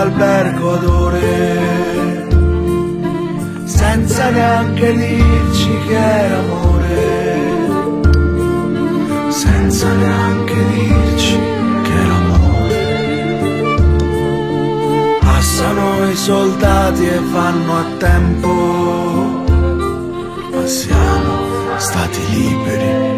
l'albergo ad ore, senza neanche dirci che era amore, senza neanche dirci che era amore. Passano i soldati e vanno a tempo, ma siamo stati liberi